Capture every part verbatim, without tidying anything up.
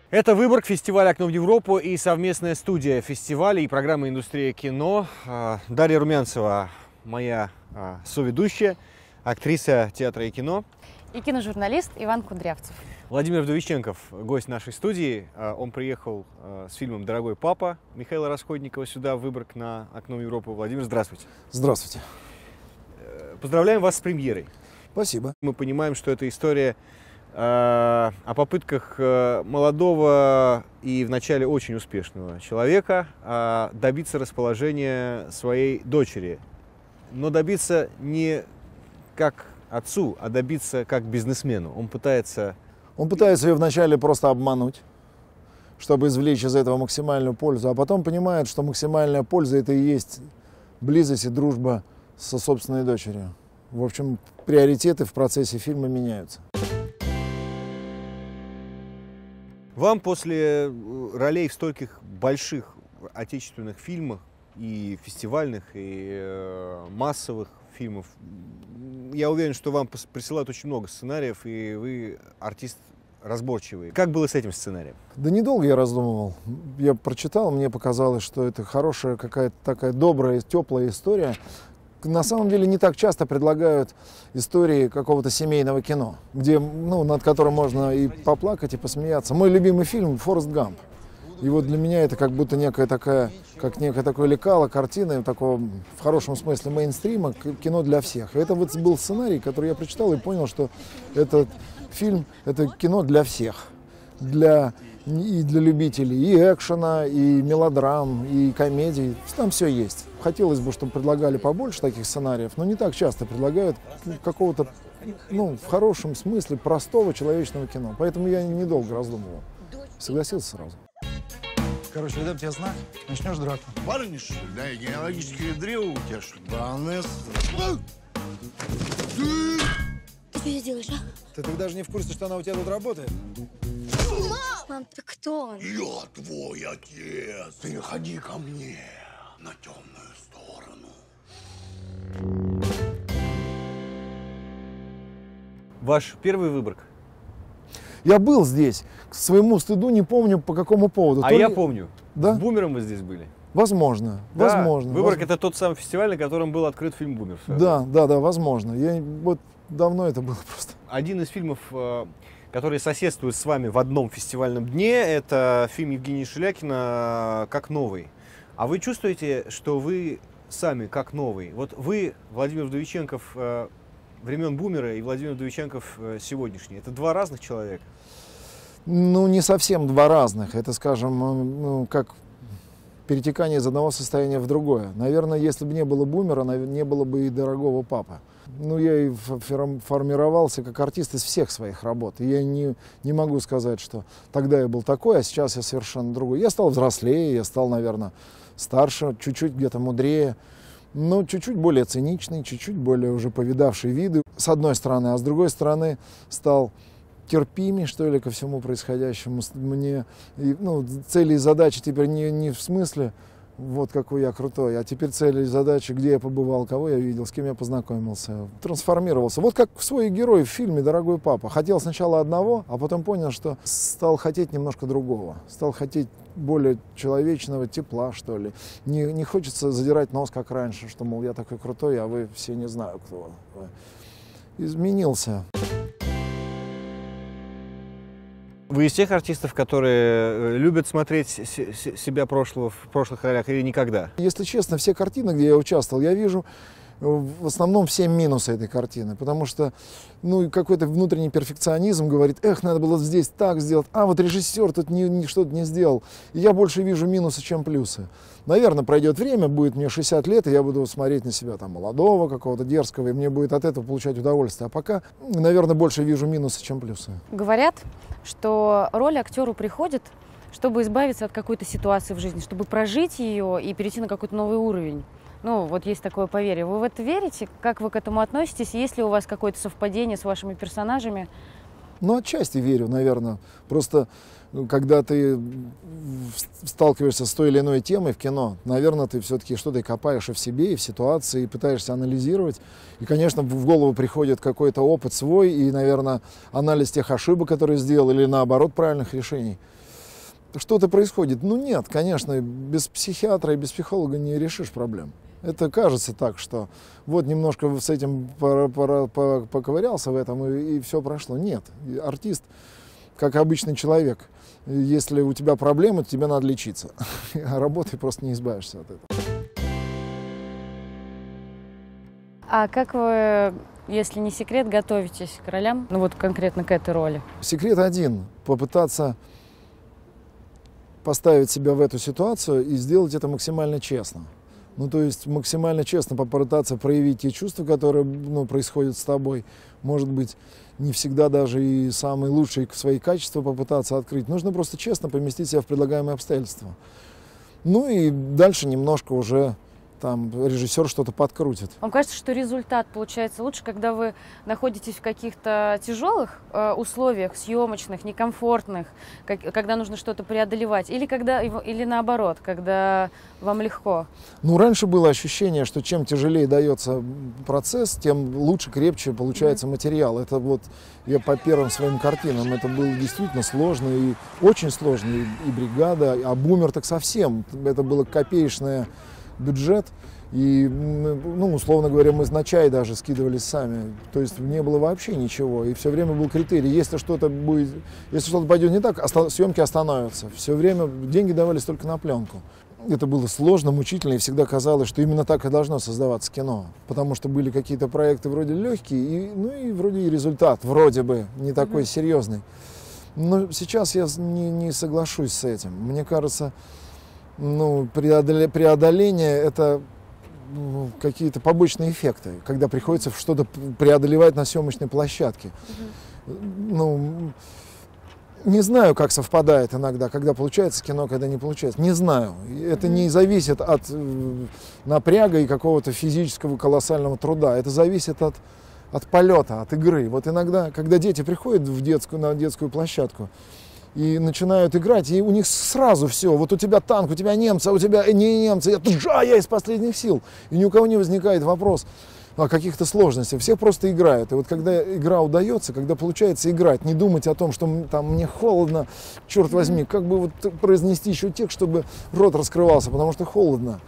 Это Выборг, фестиваль «Окно в Европу» и совместная студия фестиваля и программы «Индустрия кино». Дарья Румянцева, моя соведущая, актриса театра и кино. И киножурналист Иван Кудрявцев. Владимир Вдовиченков, гость нашей студии. Он приехал с фильмом «Дорогой папа» Михаила Расходникова сюда, в Выборг, на «Окно в Европу». Владимир, здравствуйте. Здравствуйте. Поздравляем вас с премьерой. Спасибо. Мы понимаем, что это история о попытках молодого и вначале очень успешного человека добиться расположения своей дочери. Но добиться не как отцу, а добиться как бизнесмену. Он пытается... Он пытается ее вначале просто обмануть, чтобы извлечь из этого максимальную пользу, а потом понимает, что максимальная польза — это и есть близость и дружба со собственной дочерью. В общем, приоритеты в процессе фильма меняются. Вам после ролей в стольких больших отечественных фильмах, и фестивальных, и э, массовых фильмов, я уверен, что вам присылают очень много сценариев, и вы артист разборчивый. Как было с этим сценарием? Да недолго я раздумывал. Я прочитал, мне показалось, что это хорошая, какая-то такая добрая, теплая история. На самом деле не так часто предлагают истории какого-то семейного кино, где, ну, над которым можно и поплакать, и посмеяться. Мой любимый фильм «Форрест Гамп». И вот для меня это как будто некая такая, как некое такое лекало, картина, такого, в хорошем смысле, мейнстрима, кино для всех. И это вот был сценарий, который я прочитал и понял, что этот фильм — это кино для всех. Для, и для любителей и экшена, и мелодрам, и комедий. Там все есть. Хотелось бы, чтобы предлагали побольше таких сценариев, но не так часто предлагают какого-то, ну, в хорошем смысле, простого человечного кино. Поэтому я недолго раздумывал. Согласился сразу. Короче, дам тебе знак, начнешь драку. Парни, что ли? Да, и генеалогическое древо у тебя, что ли? Баронесса. Ты что здесь делаешь, а? Ты, ты даже не в курсе, что она у тебя тут работает? Мам! Мам, ты кто он? Я твой отец. Переходи ко мне на темную сторону. Ваш первый Выборг? Я был здесь. К своему стыду не помню, по какому поводу. А То я ли... помню. Да? С «Бумером» вы здесь были. Возможно. Да, возможно. Выборг возможно. — это тот самый фестиваль, на котором был открыт фильм «Бумер». Да, да, да, возможно. Я вот давно это было просто. Один из фильмов, которые соседствуют с вами в одном фестивальном дне, это фильм Евгения Шелякина «Как новый». А вы чувствуете, что вы сами как новый? Вот вы, Владимир Вдовиченков времен «Бумера», и Владимир Вдовиченков сегодняшний. Это два разных человека? Ну, не совсем два разных. Это, скажем, ну, как перетекание из одного состояния в другое. Наверное, если бы не было «Бумера», не было бы и «Дорогого папы». Ну, я и формировался как артист из всех своих работ. И я не, не могу сказать, что тогда я был такой, а сейчас я совершенно другой. Я стал взрослее, я стал, наверное, старше, чуть-чуть где-то мудрее, но чуть-чуть более циничный, чуть-чуть более уже повидавший виды, с одной стороны, а с другой стороны стал терпимее, что ли, ко всему происходящему. Мне, ну, цели и задачи теперь не, не в смысле вот какой я крутой, а теперь цели и задачи, где я побывал, кого я видел, с кем я познакомился, трансформировался. Вот как свой герой в фильме «Дорогой папа». Хотел сначала одного, а потом понял, что стал хотеть немножко другого. Стал хотеть более человечного тепла, что ли. Не, не хочется задирать нос, как раньше, что, мол, я такой крутой, а вы все не знаю, кто. Изменился. Вы из тех артистов, которые любят смотреть себя прошлого в прошлых ролях, или никогда? Если честно, все картины, где я участвовал, я вижу в основном все минусы этой картины, потому что, ну, какой-то внутренний перфекционизм говорит: эх, надо было здесь так сделать, а вот режиссер тут не, не, что-то не сделал. И я больше вижу минусы, чем плюсы. Наверное, пройдет время, будет мне шестьдесят лет, и я буду смотреть на себя там молодого, какого-то дерзкого, и мне будет от этого получать удовольствие. А пока, наверное, больше вижу минусы, чем плюсы. Говорят, что роль актеру приходит, чтобы избавиться от какой-то ситуации в жизни, чтобы прожить ее и перейти на какой-то новый уровень. Ну, вот есть такое поверье. Вы в это верите? Как вы к этому относитесь? Есть ли у вас какое-то совпадение с вашими персонажами? Ну, отчасти верю, наверное. Просто, когда ты сталкиваешься с той или иной темой в кино, наверное, ты все-таки что-то копаешь и в себе, и в ситуации, и пытаешься анализировать. И, конечно, в голову приходит какой-то опыт свой и, наверное, анализ тех ошибок, которые сделал, или, наоборот, правильных решений. что-то происходит. Ну нет, конечно, без психиатра и без психолога не решишь проблем. Это кажется так, что вот немножко с этим пора, пора, пора, поковырялся в этом, и, и все прошло. Нет, артист, как обычный человек, если у тебя проблемы, то тебе надо лечиться. А работой просто не избавишься от этого. А как вы, если не секрет, готовитесь к ролям? Ну вот конкретно к этой роли. Секрет один – попытаться поставить себя в эту ситуацию и сделать это максимально честно. Ну, то есть максимально честно попытаться проявить те чувства, которые, ну, происходят с тобой. Может быть, не всегда даже и самые лучшие свои качества попытаться открыть. Нужно просто честно поместить себя в предлагаемые обстоятельства. Ну и дальше немножко уже там режиссер что-то подкрутит. Вам кажется, что результат получается лучше, когда вы находитесь в каких-то тяжелых э, условиях, съемочных, некомфортных, как, когда нужно что-то преодолевать, или, когда, или наоборот, когда вам легко? Ну, раньше было ощущение, что чем тяжелее дается процесс, тем лучше, крепче получается mm-hmm. материал. Это вот я по первым своим картинам, это было действительно сложно и очень сложно, и, и бригада, а бумер так совсем. Это было копеечное бюджет, и, ну, условно говоря, мы на чай даже скидывались сами, то есть не было вообще ничего, и все время был критерий, если что-то будет, если что-то пойдет не так, оста- съемки остановятся, все время деньги давались только на пленку. Это было сложно, мучительно, и всегда казалось, что именно так и должно создаваться кино, потому что были какие-то проекты вроде легкие, и, ну и вроде и результат, вроде бы, не такой mm-hmm. серьезный. Но сейчас я не, не соглашусь с этим, мне кажется, ну, преодоление, преодоление – это ну, какие-то побочные эффекты, когда приходится что-то преодолевать на съемочной площадке. Mm-hmm. Ну, не знаю, как совпадает иногда, когда получается кино, когда не получается. Не знаю. Это mm-hmm. не зависит от э, напряга и какого-то физического колоссального труда. Это зависит от, от полета, от игры. Вот иногда, когда дети приходят в детскую, на детскую площадку, и начинают играть, и у них сразу все. Вот у тебя танк, у тебя немцы, а у тебя не немцы. Я, а я из последних сил. И ни у кого не возникает вопрос о каких-то сложностях. Все просто играют. И вот когда игра удается, когда получается играть, не думать о том, что там мне холодно, черт возьми, как бы вот произнести еще текст, чтобы рот раскрывался, потому что холодно.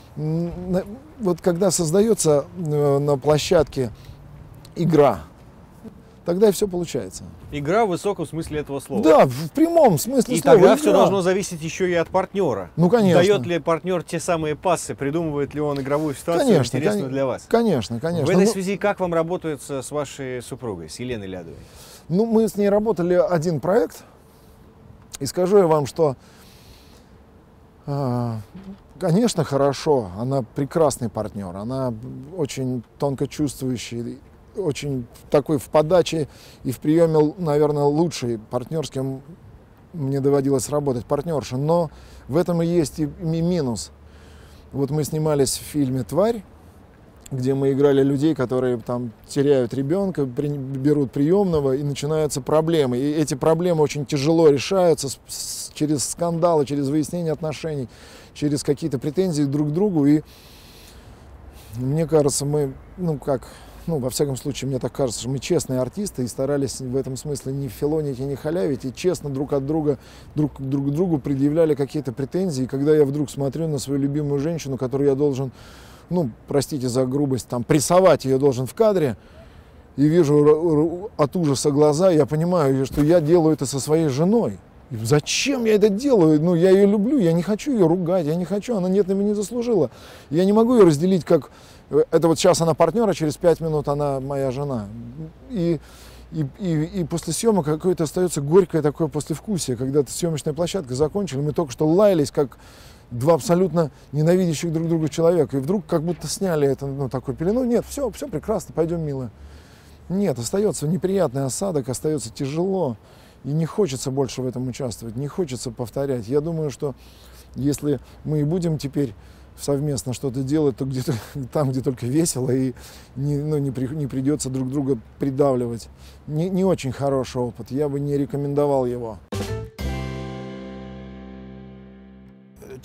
Вот когда создается на площадке игра, тогда и все получается. Игра в высоком смысле этого слова. Да, в прямом смысле и слова. И тогда игра. все должно зависеть еще и от партнера. Ну, конечно. Дает ли партнер те самые пассы, придумывает ли он игровую ситуацию, конечно, интересную кон... для вас? Конечно, конечно. В этой ну... связи как вам работается с вашей супругой, с Еленой Лядовой? Ну, мы с ней работали один проект, и скажу я вам, что, э, конечно, хорошо, она прекрасный партнер, она очень тонко чувствующий, очень такой в подаче и в приеме, наверное, лучший партнер, с кем мне доводилось работать, партнерша. Но в этом и есть и минус. Вот мы снимались в фильме «Тварь», где мы играли людей, которые там теряют ребенка, при, берут приемного, и начинаются проблемы. И эти проблемы очень тяжело решаются с, с, через скандалы, через выяснение отношений, через какие-то претензии друг к другу. И мне кажется, мы, ну как... Ну, во всяком случае, мне так кажется, что мы честные артисты и старались в этом смысле не филонить и не халявить, и честно друг от друга, друг, друг к другу предъявляли какие-то претензии. И когда я вдруг смотрю на свою любимую женщину, которую я должен, ну, простите за грубость, там, прессовать ее должен в кадре, и вижу от ужаса глаза, я понимаю, что я делаю это со своей женой. И зачем я это делаю? Ну, я ее люблю, я не хочу ее ругать, я не хочу, она нет, на меня не заслужила. Я не могу ее разделить как... Это вот сейчас она партнер, а через пять минут она моя жена. И, и, и, и после съемок какое-то остается горькое такое послевкусие, когда съемочная площадка закончили, мы только что лаялись, как два абсолютно ненавидящих друг друга человека. И вдруг как будто сняли это, ну, такую пелену. Нет, все, все прекрасно, пойдем, милая. Нет, остается неприятный осадок, остается тяжело. И не хочется больше в этом участвовать, не хочется повторять. Я думаю, что если мы и будем теперь совместно что-то делать, то где-то там, где только весело, и не, ну, не, при, не придется друг друга придавливать. Не, не очень хороший опыт, я бы не рекомендовал его.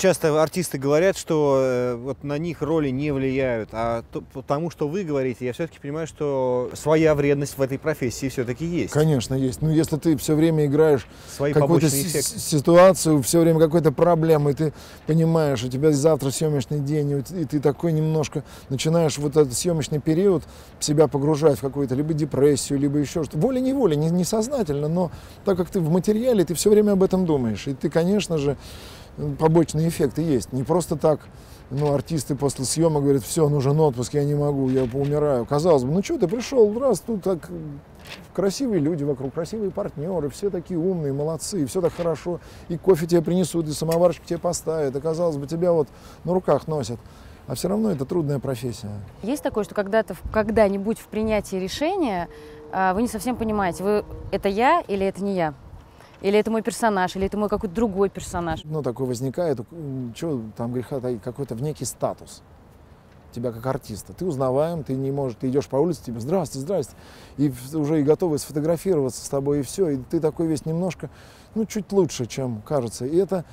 часто артисты говорят, что э, вот на них роли не влияют, а то, потому что вы говорите, я все-таки понимаю, что своя вредность в этой профессии все-таки есть. Конечно, есть. Ну, если ты все время играешь Свои какую-то побочные эффекты. ситуацию, все время какой-то проблемы, и ты понимаешь, у тебя завтра съемочный день, и, и ты такой немножко начинаешь вот этот съемочный период себя погружать в какую-то либо депрессию, либо еще что-то. Волей-неволей, не, не сознательно, но так как ты в материале, ты все время об этом думаешь. И ты, конечно же, побочные эффекты есть. Не просто так, ну, артисты после съемок говорят, все, нужен отпуск, я не могу, я поумираю. Казалось бы, ну что, ты пришел, раз, тут так красивые люди вокруг, красивые партнеры, все такие умные, молодцы, и все так хорошо, и кофе тебе принесут, и самоварчик тебе поставят, и, казалось бы, тебя вот на руках носят. А все равно это трудная профессия. Есть такое, что когда-то, когда-нибудь в принятии решения вы не совсем понимаете, вы, это я или это не я? Или это мой персонаж, или это мой какой-то другой персонаж? Ну, такое возникает, что там греха таить, какой-то в некий статус тебя как артиста. Ты узнаваем, ты не можешь, ты идешь по улице, тебе здравствуйте, здравствуйте, и уже и готовы сфотографироваться с тобой, и все, и ты такой весь немножко, ну, чуть лучше, чем кажется. И это,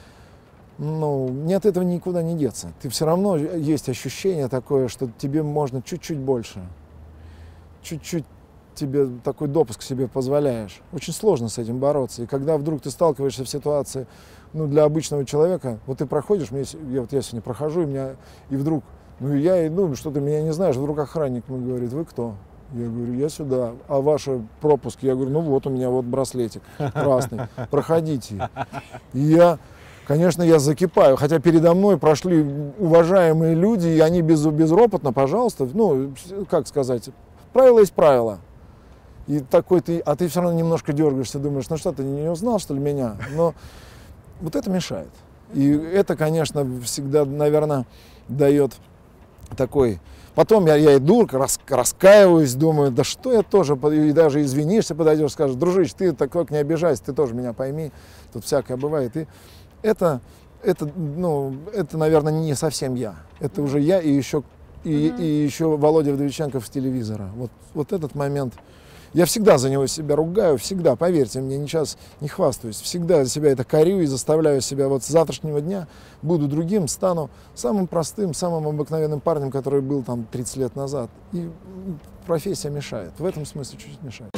ну, не от этого никуда не деться. Ты все равно, есть ощущение такое, что тебе можно чуть-чуть больше, чуть-чуть тебе такой допуск себе позволяешь. Очень сложно с этим бороться. И когда вдруг ты сталкиваешься в ситуации, ну, для обычного человека, вот ты проходишь, мне, я, вот я сегодня прохожу, и, меня, и вдруг, ну, я иду, что ты меня не знаешь, вдруг охранник мне говорит, вы кто? Я говорю, я сюда. А ваш пропуск? Я говорю, ну, вот у меня вот браслетик красный, проходите. И я, конечно, я закипаю, хотя передо мной прошли уважаемые люди, и они без, безропотно, пожалуйста, ну, как сказать, правило есть правило. И такой ты, а ты все равно немножко дергаешься, думаешь, ну что, ты не узнал, что ли, меня? Но вот это мешает. И это, конечно, всегда, наверное, дает такой... Потом я, я иду, рас, раскаиваюсь, думаю, да что я тоже, и даже извинишься, подойдешь, скажешь, дружище, ты такой, не обижайся, ты тоже меня пойми, тут всякое бывает. И это, это, ну, это, наверное, не совсем я. Это уже я и еще, и, mm-hmm. и еще Володя Вдовиченков с телевизора. Вот, вот этот момент... Я всегда за него себя ругаю, всегда, поверьте мне, сейчас не хвастаюсь, всегда за себя это корю и заставляю себя вот с завтрашнего дня буду другим, стану самым простым, самым обыкновенным парнем, который был там тридцать лет назад. И профессия мешает, в этом смысле чуть-чуть мешает.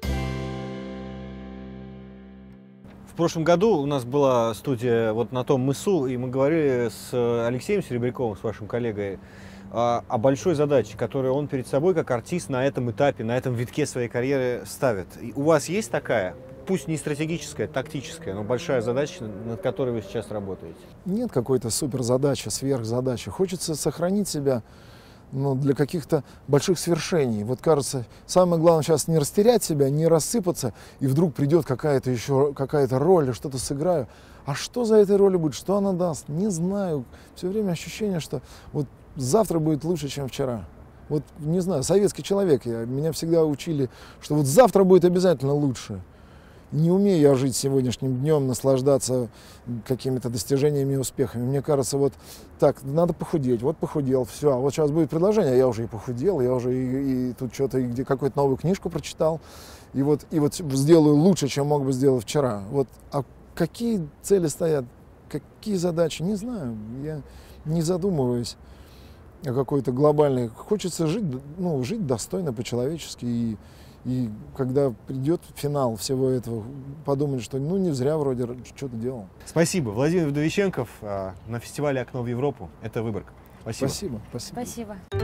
В прошлом году у нас была студия вот на том мысу, и мы говорили с Алексеем Серебряковым, с вашим коллегой, о большой задаче, которую он перед собой как артист на этом этапе, на этом витке своей карьеры ставит. И у вас есть такая, пусть не стратегическая, тактическая, но большая задача, над которой вы сейчас работаете? Нет какой-то суперзадачи, сверхзадачи. Хочется сохранить себя, ну, для каких-то больших свершений. Вот кажется, самое главное сейчас не растерять себя, не рассыпаться, и вдруг придет какая-то еще какая-то роль, что-то сыграю. А что за этой ролью будет, что она даст? Не знаю. Все время ощущение, что вот завтра будет лучше, чем вчера. Вот, не знаю, советский человек я. Меня всегда учили, что вот завтра будет обязательно лучше. Не умею я жить сегодняшним днем, наслаждаться какими-то достижениями и успехами. Мне кажется, вот так, надо похудеть. Вот похудел, все. А вот сейчас будет предложение, я уже и похудел, я уже и, и тут что-то, где какую-то новую книжку прочитал. И вот, и вот сделаю лучше, чем мог бы сделать вчера. Вот, а какие цели стоят, какие задачи, не знаю. Я не задумываюсь о какой-то глобальной. Хочется жить, ну, жить достойно, по-человечески. И, и когда придет финал всего этого, подумать, что ну не зря вроде что-то делал. Спасибо. Владимир Вдовиченков на фестивале «Окно в Европу». Это Выборг. Спасибо. Спасибо. Спасибо. Спасибо.